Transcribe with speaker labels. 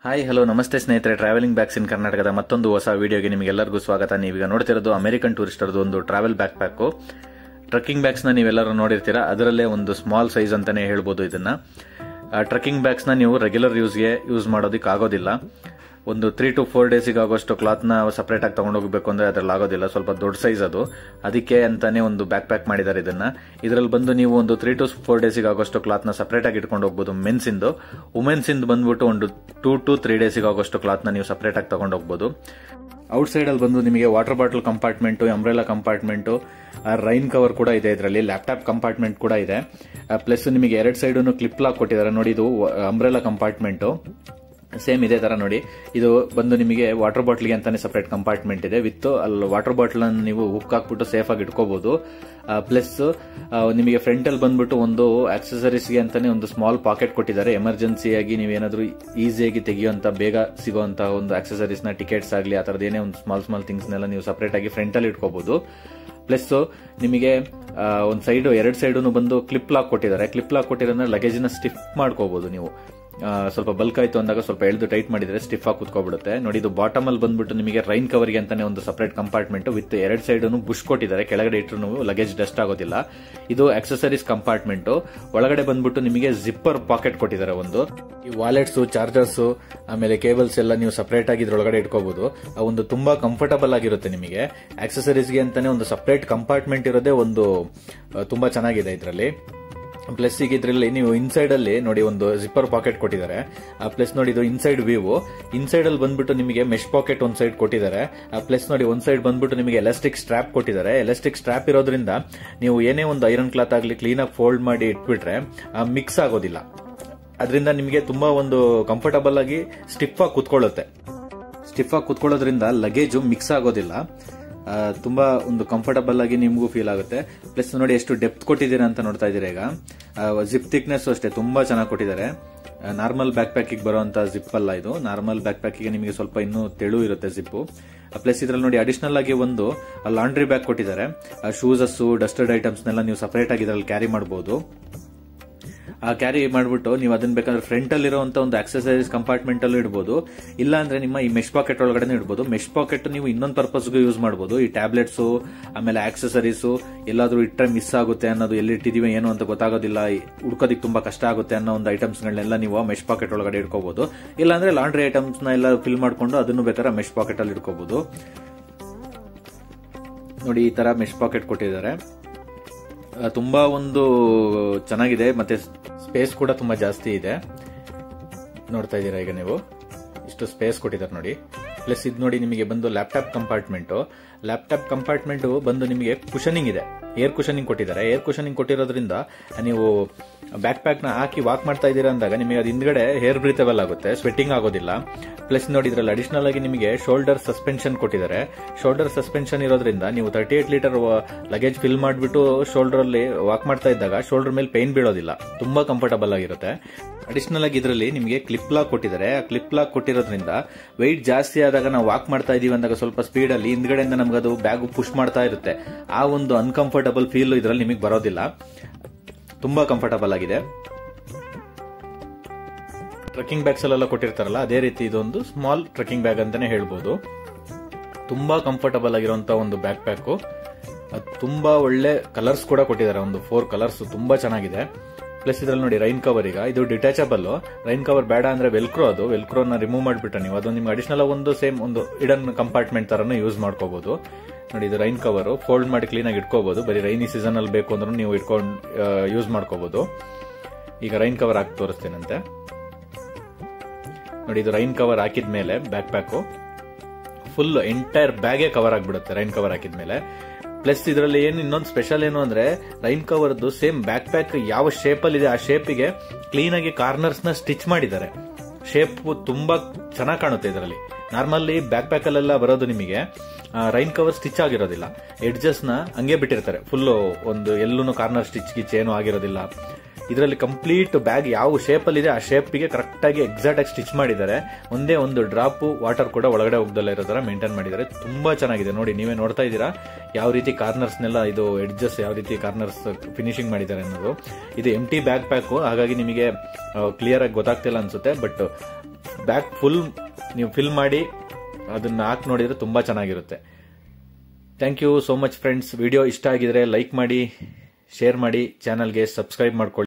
Speaker 1: Hi hello ನಮಸ್ತೆ ಸ್ನೇಹಿತರೆ, travelling bags ಇನ್ ಕರ್ನಾಟಕದ ಮತ್ತೊಂದು ಹೊಸ ವಿಡಿಯೋಗೆ ನಿಮಗೆಲ್ಲರಿಗೂ ಸ್ವಾಗತ. ನೀವೀಗ ನೋಡ್ತಿರೋದು ಅಮೆರಿಕನ್ ಟೂರಿಸ್ಟರ್ದು ಒಂದು travel back pack. Trekking bags ನ ನೀವೆಲ್ಲರೂ ನೋಡಿರ್ತೀರಾ, ಅದರಲ್ಲೇ ಒಂದು ಸ್ಮಾಲ್ ಸೈಜ್ ಅಂತಾನೆ ಹೇಳ್ಬೋದು ಇದನ್ನ. ಟ್ರಕ್ಕಿಂಗ್ ಬ್ಯಾಗ್ಸ್ ನ ನೀವು ರೆಗ್ಯುಲರ್ ಯೂಸ್ ಮಾಡೋದಕ್ಕೆ ಆಗೋದಿಲ್ಲ. ಒಂದು 3 to 4 ಡೇಸಿಗೆ ಆಗೋಷ್ಟು ಕ್ಲಾತ್ ನ ಸಪರೇಟ್ ಆಗಿ ತಗೊಂಡೋಗ್ಬೇಕು ಅಂದ್ರೆ ಅದ್ರಲ್ಲಿ ಆಗೋದಿಲ್ಲ, ಸ್ವಲ್ಪ ದೊಡ್ಡ ಸೈಜ್ ಅದು. ಅದಕ್ಕೆ ಅಂತಾನೆ ಒಂದು ಬ್ಯಾಕ್ ಪ್ಯಾಕ್ ಮಾಡಿದ್ದಾರೆ ಇದನ್ನ. ಇದರಲ್ಲಿ ಬಂದು ನೀವು ಒಂದು 3 to 4 ಡೇಸಿಗೆ ಆಗೋಷ್ಟು ಕ್ಲಾತ್ ನ ಸಪರೇಟ್ ಆಗಿ ಇಟ್ಕೊಂಡು ಹೋಗ್ಬೋದು ಮೆನ್ಸ್ ಇಂದು. ವುಮೆನ್ಸ್ ಇಂದು ಬಂದ್ಬಿಟ್ಟು ಒಂದು 2 to 3 ಡೇಸಿಗೆ ಆಗೋಷ್ಟು ಕ್ಲಾತ್ ನ ನೀವು ಸಪರೇಟ್ ಆಗಿ ತಗೊಂಡು ಹೋಗ್ಬೋದು. ಔಟ್ ಸೈಡ್ ಅಲ್ಲಿ ಬಂದು ನಿಮಗೆ water bottle compartment, umbrella compartment, rain cover ಕೂಡ ಇದೆ ಇದರಲ್ಲಿ, ಲ್ಯಾಪ್ಟಾಪ್ ಕಂಪಾರ್ಟ್ಮೆಂಟ್ ಕೂಡ ಇದೆ. ಪ್ಲಸ್ ನಿಮಗೆ 2 ಸೈಡ್ ಕ್ಲಿಪ್ ಲಾಕ್ ಕೊಟ್ಟಿದ್ದಾರೆ ನೋಡಿ. ಇದು ಅಂಬ್ರೆಲಾ ಕಂಪಾರ್ಟ್ಮೆಂಟ್ ಸೇಮ್ ಇದೇ ತರ ನೋಡಿ. ಇದು ಬಂದು ನಿಮಗೆ ವಾಟರ್ ಬಾಟ್ಲಿಗೆ ಅಂತಾನೆ ಸಪರೇಟ್ ಕಂಪಾರ್ಟ್ಮೆಂಟ್ ಇದೆ. ವಿತ್ ಅಲ್ಲಿ ವಾಟರ್ ಬಾಟಲ್ ಅನ್ನು ನೀವು ಹುಕ್ ಹಾಕ್ಬಿಟ್ಟು ಸೇಫ್ ಆಗಿ ಇಟ್ಕೋಬಹುದು. ಪ್ಲಸ್ ನಿಮಗೆ ಫ್ರಂಟ್ ಅಲ್ಲಿ ಬಂದ್ಬಿಟ್ಟು ಒಂದು ಆಕ್ಸೆಸರೀಸ್ಗೆ ಅಂತಾನೆ ಒಂದು ಸ್ಮಾಲ್ ಪಾಕೆಟ್ ಕೊಟ್ಟಿದ್ದಾರೆ. ಎಮರ್ಜೆನ್ಸಿಯಾಗಿ ನೀವೇನಾದ್ರೂ ಈಸಿಯಾಗಿ ತೆಗೆಯುವಂತ, ಬೇಗ ಸಿಗುವಂತ ಒಂದು ಆಕ್ಸೆಸರೀಸ್ ನ, ಟಿಕೆಟ್ಸ್ ಆಗಲಿ ಆ ತರದ್ ಏನೇ ಒಂದು ಸ್ಮಾಲ್ ಥಿಂಗ್ಸ್ ನೆಲ್ಲ ನೀವು ಸಪರೇಟ್ ಆಗಿ ಫ್ರಂಟ್ ಅಲ್ಲಿ ಇಟ್ಕೋಬಹುದು. ಪ್ಲಸ್ ನಿಮಗೆ ಒಂದು ಸೈಡ್ 2 ಸೈಡ್ ಬಂದು ಕ್ಲಿಪ್ ಲಾಕ್ ಕೊಟ್ಟಿದ್ದಾರೆ. ಕ್ಲಿಪ್ ಲಾಕ್ ಕೊಟ್ಟಿರೋದ್ರೆ ಲಗೇಜ್ ನ ಸ್ಟಿಫ್ ಮಾಡ್ಕೋಬಹುದು ನೀವು. ಸ್ವಲ್ಪ ಬಲ್ಕ್ ಆಯ್ತು ಅಂದಾಗ ಸ್ವಲ್ಪ ಎಳೆದು ಟೈಟ್ ಮಾಡಿದ್ರೆ ಸ್ಟಿಫ್ ಆಗಿ ಕುತ್ಕೋಬಿಡುತ್ತೆ ನೋಡಿ. ಇದು ಬಾಟಮ್ ಅಲ್ಲಿ ಬಂದ್ಬಿಟ್ಟು ನಿಮಗೆ ರೈನ್ ಕವರ್ ಗೆ ಅಂತಾನೆ ಒಂದು separate compartment with 2 side bush ಕೊಟ್ಟಿದ್ದಾರೆ. ಕೆಳಗಡೆ ಇಟ್ಟರು ಲಗೇಜ್ ಡಸ್ಟ್ ಆಗೋದಿಲ್ಲ. ಇದು ಆಕ್ಸೆಸರೀಸ್ ಕಂಪಾರ್ಟ್ಮೆಂಟ್. ಒಳಗಡೆ ಬಂದ್ಬಿಟ್ಟು ನಿಮಗೆ ಜಿಪ್ಪರ್ ಪಾಕೆಟ್ ಕೊಟ್ಟಿದ್ದಾರೆ. ಒಂದು ಈ ವಾಲೆಟ್ಸ್, ಚಾರ್ಜರ್ಸ್, ಆಮೇಲೆ ಕೇಬಲ್ಸ್ ಎಲ್ಲ ನೀವು ಸಪರೇಟ್ ಆಗಿ ಇದ್ರೊಳಗಡೆ ಇಟ್ಕೋಬಹುದು. ಒಂದು ತುಂಬಾ ಕಂಫರ್ಟಬಲ್ ಆಗಿರುತ್ತೆ ನಿಮಗೆ. ಆಕ್ಸೆಸರೀಸ್ ಗೆ ಅಂತಾನೆ ಒಂದು ಸಪರೇಟ್ ಕಂಪಾರ್ಟ್ಮೆಂಟ್ ಇರೋದೇ ಒಂದು ತುಂಬಾ ಚೆನ್ನಾಗಿದೆ ಇದರಲ್ಲಿ. ಪ್ಲಸ್ ಈಗ ಇದ್ರಲ್ಲಿ ನೀವು ಇನ್ಸೈಡ್ ಅಲ್ಲಿ ನೋಡಿ ಒಂದು ಜಿಪ್ಪರ್ ಪಾಕೆಟ್ ಕೊಟ್ಟಿದ್ದಾರೆ. ಪ್ಲಸ್ ನೋಡಿ ಇದು ಇನ್ಸೈಡ್ ವ್ಯೂ. ಇನ್ಸೈಡ್ ಅಲ್ಲಿ ಬಂದ್ಬಿಟ್ಟು ನಿಮಗೆ ಮೆಶ್ ಪಾಕೆಟ್ ಒಂದ್ ಸೈಡ್ ಕೊಟ್ಟಿದ್ದಾರೆ. ಪ್ಲಸ್ ನೋಡಿ ಒಂದ್ ಸೈಡ್ ಬಂದ್ಬಿಟ್ಟು ನಿಮಗೆ ಎಲಾಸ್ಟಿಕ್ ಸ್ಟ್ರಾಪ್ ಕೊಟ್ಟಿದ್ದಾರೆ. ಎಲಾಸ್ಟಿಕ್ ಸ್ಟ್ರಾಪ್ ಇರೋದ್ರಿಂದ ನೀವು ಏನೇ ಒಂದು ಐರನ್ ಕ್ಲಾತ್ ಆಗಲಿ ಕ್ಲೀನ್ ಆಗಿ ಫೋಲ್ಡ್ ಮಾಡಿ ಇಟ್ಬಿಟ್ರೆ ಮಿಕ್ಸ್ ಆಗೋದಿಲ್ಲ. ಅದರಿಂದ ನಿಮಗೆ ತುಂಬಾ ಒಂದು ಕಂಫರ್ಟಬಲ್ ಆಗಿ ಸ್ಟಿಫ್ ಆಗಿ ಕುತ್ಕೊಳ್ಳುತ್ತೆ. ಸ್ಟಿಫ್ ಆಗಿ ಕುತ್ಕೊಳ್ಳೋದ್ರಿಂದ ಲಗೇಜ್ ಮಿಕ್ಸ್ ಆಗೋದಿಲ್ಲ. ತುಂಬಾ ಒಂದು ಕಂಫರ್ಟಬಲ್ ಆಗಿ ನಿಮಗೂ ಫೀಲ್ ಆಗುತ್ತೆ. ಪ್ಲಸ್ ನೋಡಿ ಎಷ್ಟು ಡೆಪ್ತ್ ಕೊಟ್ಟಿದ್ದೀರಾ ಅಂತ ನೋಡ್ತಾ ಇದ್ದೀರಾ. ಈಗ ಜಿಪ್ ಥಿಕ್ನೆಸ್ ಅಷ್ಟೇ ತುಂಬಾ ಚೆನ್ನಾಗಿ ಕೊಟ್ಟಿದ್ದಾರೆ. ನಾರ್ಮಲ್ ಬ್ಯಾಕ್ ಪ್ಯಾಕಿಗೆ ಬರುವಂತ ಜಿಪ್ ಅಲ್ಲ ಇದು. ನಾರ್ಮಲ್ ಬ್ಯಾಕ್ ಪ್ಯಾಕಿಗೆ ನಿಮಗೆ ಸ್ವಲ್ಪ ಇನ್ನೂ ತೆಳು ಇರುತ್ತೆ ಜಿಪ್. ಪ್ಲಸ್ ಇದ್ರಲ್ಲಿ ನೋಡಿ ಅಡಿಷನಲ್ ಆಗಿ ಒಂದು ಲಾಂಡ್ರಿ ಬ್ಯಾಗ್ ಕೊಟ್ಟಿದ್ದಾರೆ. ಶೂಸಸ್, ಡಸ್ಟೆಡ್ ಐಟಮ್ಸ್ ನೆಲ್ಲ ನೀವು ಸಪರೇಟ್ ಆಗಿ ಇದರಲ್ಲಿ ಕ್ಯಾರಿ ಮಾಡಬಹುದು. ಕ್ಯಾರಿ ಮಾಡ್ಬಿಟ್ಟು ನೀವು ಅದನ್ನ ಬೇಕಾದ್ರೆ ಫ್ರಂಟ್ ಅಲ್ಲಿ ಇರುವಂತ ಒಂದು ಆಕ್ಸೆಸರೀಸ್ ಕಂಪಾರ್ಟ್ಮೆಂಟ್ ಅಲ್ಲೂ ಇಡಬಹುದು. ಇಲ್ಲ ಅಂದ್ರೆ ನಿಮ್ಮ ಈ ಮೆಶ್ ಪಾಕೆಟ್ ಒಳಗಡೆ ಇಡಬಹುದು. ಮೆಶ್ ಪಾಕೆಟ್ ನೀವು ಇನ್ನೊಂದು ಪರ್ಪಸ್ಗೂ ಯೂಸ್ ಮಾಡಬಹುದು. ಈ ಟ್ಯಾಬ್ಲೆಟ್ಸ್ ಆಮೇಲೆ ಆಕ್ಸೆಸರೀಸ್ ಎಲ್ಲಾದ್ರೂ ಇಟ್ಟರೆ ಮಿಸ್ ಆಗುತ್ತೆ ಅನ್ನೋದು, ಎಲ್ಲಿ ಇಟ್ಟಿದೀವಿ ಏನು ಅಂತ ಗೊತ್ತಾಗೋದಿಲ್ಲ, ಹುಡ್ಕೋದಿಕ್ ತುಂಬಾ ಕಷ್ಟ ಆಗುತ್ತೆ ಅನ್ನೋ ಒಂದು ಐಟಮ್ಸ್ ಗಳನ್ನೆಲ್ಲ ನೀವು ಮೆಶ್ ಪಾಕೆಟ್ ಒಳಗಡೆ ಇಟ್ಕೋಬಹುದು. ಇಲ್ಲಾಂದ್ರೆ ಲಾಂಡ್ರಿ ಐಟಮ್ಸ್ ನ ಎಲ್ಲ ಫಿಲ್ ಮಾಡ್ಕೊಂಡು ಅದನ್ನು ಬೇಕಾದ್ರೆ ಮೆಶ್ ಪಾಕೆಟ್ ಅಲ್ಲಿ ಇಟ್ಕೋಬಹುದು. ನೋಡಿ ಈ ತರ ಮೆಶ್ ಪಾಕೆಟ್ ಕೊಟ್ಟಿದ್ದಾರೆ. ತುಂಬಾ ಒಂದು ಚೆನ್ನಾಗಿದೆ. ಮತ್ತೆ ಸ್ಪೇಸ್ ಕೂಡ ತುಂಬಾ ಜಾಸ್ತಿ ಇದೆ. ನೋಡ್ತಾ ಇದ್ದೀರಾ ಈಗ ನೀವು ಇಷ್ಟು ಸ್ಪೇಸ್ ಕೊಟ್ಟಿದ್ದಾರೆ ನೋಡಿ. ಪ್ಲಸ್ ಇದು ನೋಡಿ ನಿಮಗೆ ಬಂದು ಲ್ಯಾಪ್ಟಾಪ್ ಕಂಪಾರ್ಟ್ಮೆಂಟ್. ಲ್ಯಾಪ್ಟಾಪ್ ಕಂಪಾರ್ಟ್ಮೆಂಟ್ ಬಂದು ನಿಮಗೆ ಕುಶನಿಂಗ್ ಇದೆ. ಏರ್ ಕುಶನಿಂಗ್ ಕೊಟ್ಟಿದ್ದಾರೆ. ಏರ್ ಕುಶನಿಂಗ್ ಕೊಟ್ಟಿರೋದ್ರಿಂದ ನೀವು ಬ್ಯಾಕ್ ಪ್ಯಾಕ್ ನ ಹಾಕಿ ವಾಕ್ ಮಾಡ್ತಾ ಇದ್ದೀರಾ ಅಂದಾಗ ನಿಮಗೆ ಅದು ಹಿಂದ್ಗಡೆ ಹೇರ್ ಬ್ರೀತಬಲ್ ಆಗುತ್ತೆ, ಸ್ವೆಟ್ಟಿಂಗ್ ಆಗೋದಿಲ್ಲ. ಪ್ಲಸ್ ನೋಡಿ ಇದ್ರಲ್ಲಿ ಅಡಿಷನಲ್ ಆಗಿ ನಿಮಗೆ ಶೋಲ್ಡರ್ ಸಸ್ಪೆನ್ಷನ್ ಕೊಟ್ಟಿದ್ದಾರೆ. ಶೋಲ್ಡರ್ ಸಸ್ಪೆನ್ಷನ್ ಇರೋದ್ರಿಂದ ನೀವು 38 ಲೀಟರ್ ಲಗೇಜ್ ಫಿಲ್ ಮಾಡಿಬಿಟ್ಟು ಶೋಲ್ಡರ್ ಅಲ್ಲಿ ವಾಕ್ ಮಾಡ್ತಾ ಇದ್ದಾಗ ಶೋಲ್ಡರ್ ಮೇಲೆ ಪೇನ್ ಬೀಳೋದಿಲ್ಲ. ತುಂಬಾ ಕಂಫರ್ಟಬಲ್ ಆಗಿರುತ್ತೆ. ಅಡಿಷನಲ್ ಆಗಿ ಇದರಲ್ಲಿ ನಿಮಗೆ ಕ್ಲಿಪ್ ಲಾಕ್ ಕೊಟ್ಟಿದ್ದಾರೆ. ಆ ಕ್ಲಿಪ್ ಲಾಕ್ ಕೊಟ್ಟಿರೋದ್ರಿಂದ ವೆಯ್ಟ್ ಜಾಸ್ತಿ ಆದಾಗ ನಾವು ವಾಕ್ ಮಾಡ್ತಾ ಇದೀವಿ ಅಂದಾಗ ಸ್ವಲ್ಪ ಸ್ಪೀಡ್ ಅಲ್ಲಿ ಹಿಂದ್ಗಡೆಯಿಂದ ನಮ್ಗೆ ಅದು ಬ್ಯಾಗ್ ಪುಷ್ ಮಾಡ್ತಾ ಇರುತ್ತೆ. ಆ ಒಂದು ಅನ್ಕಂಫರ್ಟಬಲ್ ಫೀಲ್ ಇದರಲ್ಲಿ ನಿಮಗೆ ಬರೋದಿಲ್ಲ. ತುಂಬಾ ಕಂಫರ್ಟಬಲ್ ಆಗಿದೆ. ಟ್ರೆಕ್ಕಿಂಗ್ ಬ್ಯಾಗ್ಸ್ ಅಲ್ಲೆಲ್ಲ ಕೊಟ್ಟಿರ್ತಾರಲ್ಲ ಅದೇ ರೀತಿ ಇದೊಂದು ಸ್ಮಾಲ್ ಟ್ರೆಕ್ಕಿಂಗ್ ಬ್ಯಾಗ್ ಅಂತಾನೆ ಹೇಳ್ಬೋದು. ತುಂಬಾ ಕಂಫರ್ಟಬಲ್ ಆಗಿರುವಂತ ಒಂದು ಬ್ಯಾಕ್ ಪ್ಯಾಕ್. ತುಂಬಾ ಒಳ್ಳೆ ಕಲರ್ಸ್ ಕೂಡ ಕೊಟ್ಟಿದ್ದಾರೆ. ಒಂದು 4 ಕಲರ್ಸ್ ತುಂಬಾ ಚೆನ್ನಾಗಿದೆ. ಪ್ಲಸ್ ಇದ್ರಲ್ಲಿ ನೋಡಿ ರೈನ್ ಕವರ್. ಈಗ ಇದು ಡಿಟ್ಯಾಚಬಲ್. ರೈನ್ ಕವರ್ ಬೇಡ ಅಂದ್ರೆ ವೆಲ್ಕ್ರೋ. ಅದು ವೆಲ್ಕ್ರೋನ ರಿಮೂವ್ ಮಾಡಿಬಿಟ್ರೆ ನೀವು ಅದು ನಿಮ್ಗೆ ಅಡಿಷನಲ್ ಒಂದು ಸೇಮ್ ಒಂದು ಇಡನ್ ಕಂಪಾರ್ಟ್ಮೆಂಟ್ ತರನು ಯೂಸ್ ಮಾಡ್ಕೋಬಹುದು. ನೋಡಿ ಇದು ರೈನ್ ಕವರ್ ಫೋಲ್ಡ್ ಮಾಡಿ ಕ್ಲೀನ್ ಆಗಿ ಇಟ್ಕೋಬಹುದು. ಬರೀ ರೈನಿ ಸೀಸನ್ ಅಲ್ಲಿ ಬೇಕು ಅಂದ್ರೂ ನೀವು ಇಟ್ಕೊಂಡು ಯೂಸ್ ಮಾಡ್ಕೋಬಹುದು. ಈಗ ರೈನ್ ಕವರ್ ಹಾಕಿ ತೋರಿಸ್ತೇನಂತೆ ನೋಡಿ. ಇದು ರೈನ್ ಕವರ್ ಹಾಕಿದ್ಮೇಲೆ ಬ್ಯಾಕ್ ಪ್ಯಾಕ್ ಫುಲ್ ಎಂಟೈರ್ ಬ್ಯಾಗೇ ಕವರ್ ಆಗಿಬಿಡುತ್ತೆ ರೈನ್ ಕವರ್ ಹಾಕಿದ್ಮೇಲೆ. ಪ್ಲಸ್ ಇದರಲ್ಲಿ ಏನು ಇನ್ನೊಂದು ಸ್ಪೆಷಲ್ ಏನು ಅಂದ್ರೆ ರೈನ್ ಕವರ್ದು ಸೇಮ್ ಬ್ಯಾಕ್ ಪ್ಯಾಕ್ ಯಾವ ಶೇಪ್ ಅಲ್ಲಿ ಇದೆ ಆ ಶೇಪಿಗೆ ಕ್ಲೀನ್ ಆಗಿ ಕಾರ್ನರ್ಸ್ ನ ಸ್ಟಿಚ್ ಮಾಡಿದ್ದಾರೆ. ಶೇಪ್ ತುಂಬಾ ಚೆನ್ನಾಗಿ ಕಾಣುತ್ತೆ ಇದರಲ್ಲಿ. ನಾರ್ಮಲಿ ಬ್ಯಾಕ್ ಪ್ಯಾಕ್ ಅಲ್ಲೆಲ್ಲ ಬರೋದು ನಿಮಗೆ ರೈನ್ ಕವರ್ ಸ್ಟಿಚ್ ಆಗಿರೋದಿಲ್ಲ. ಎಡ್ಜಸ್ ನ ಹಂಗೆ ಬಿಟ್ಟಿರ್ತಾರೆ. ಫುಲ್ ಒಂದು ಎಲ್ಲೂ ಕಾರ್ನರ್ ಸ್ಟಿಚ್ ಗಿಚ್ ಏನೂ ಆಗಿರೋದಿಲ್ಲ. ಇದರಲ್ಲಿ ಕಂಪ್ಲೀಟ್ ಬ್ಯಾಗ್ ಯಾವ ಶೇಪ್ ಅಲ್ಲಿ ಇದೆ ಆ ಶೇಪ್ಗೆ ಕರೆಕ್ಟ್ ಆಗಿ ಎಕ್ಸಾಕ್ಟ್ ಆಗಿ ಸ್ಟಿಚ್ ಮಾಡಿದ್ದಾರೆ. ಒಂದೇ ಒಂದು ಡ್ರಾಪ್ ವಾಟರ್ ಕೂಡ ಒಳಗಡೆ ಹೋಗದಲ್ಲ ಇರೋ ತರ ಮೇಂಟೈನ್ ಮಾಡಿದ್ದಾರೆ. ತುಂಬಾ ಚೆನ್ನಾಗಿದೆ ನೋಡಿ. ನೀವೇ ನೋಡ್ತಾ ಇದ್ದೀರಾ ಯಾವ ರೀತಿ ಕಾರ್ನರ್ಸ್ ನೆಲ್ಲ ಇದು ಎಡ್ಜಸ್ ಯಾವ ರೀತಿ ಕಾರ್ನರ್ಸ್ ಫಿನಿಶಿಂಗ್ ಮಾಡಿದ್ದಾರೆ ಅನ್ನೋದು. ಇದು ಎಂಟಿ ಬ್ಯಾಕ್ ಪ್ಯಾಕ್, ಹಾಗಾಗಿ ನಿಮಗೆ ಕ್ಲಿಯರ್ ಆಗಿ ಗೊತ್ತಾಗ್ತಿಲ್ಲ ಅನ್ಸುತ್ತೆ. ಬಟ್ ಬ್ಯಾಗ್ ಫುಲ್ ನೀವು ಫಿಲ್ ಮಾಡಿ ಅದನ್ನ ಹಾಕಿ ನೋಡಿದ್ರೆ ತುಂಬಾ ಚೆನ್ನಾಗಿರುತ್ತೆ. Thank you so much friends. Video ಇಷ್ಟ ಆಗಿದ್ರೆ ಲೈಕ್ ಮಾಡಿ, ಶೇರ್ ಮಾಡಿ, ಚಾನಲ್ಗೆ ಸಬ್ಸ್ಕ್ರೈಬ್ ಮಾಡ್ಕೊಳ್ಳಿ.